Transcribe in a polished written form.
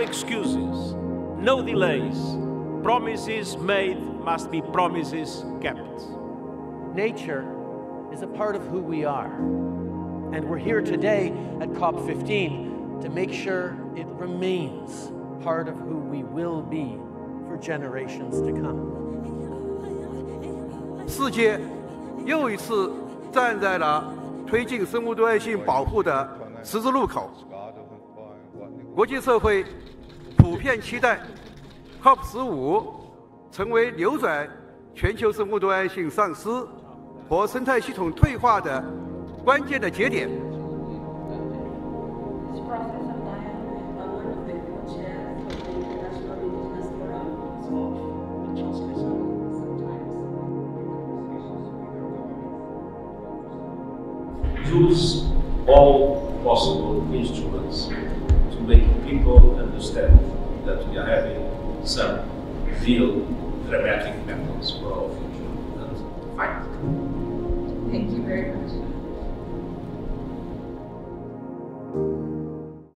excuses, no delays. Promises made must be promises kept. Nature is a part of who we are. And we're here today at COP15 to make sure it remains part of who we will be for generations to come. 世界又一次站在了推进生物多样性保护的十字路口。国际社会普遍期待 COP15 成为扭转全球生物多样性丧失和生态系统退化的关键的节点。 Use all possible instruments to make people understand that we are having some real dramatic battles for our future.